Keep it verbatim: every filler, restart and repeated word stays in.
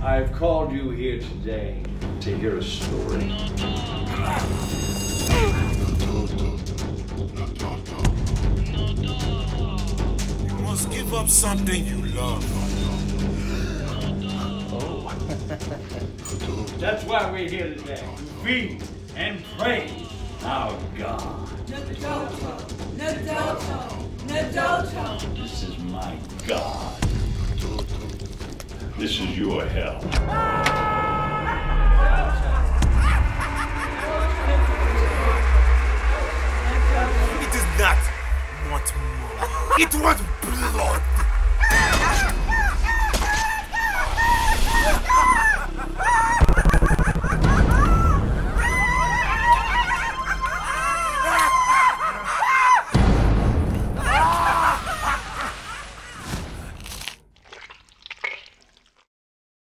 I've called you here today to hear a story. You must give up something you love. Oh. That's why we're here today. To feed and praise our God. Nadoto, Nadoto, Nadoto. This is my God. This is your hell. It does not want more. It wants blood.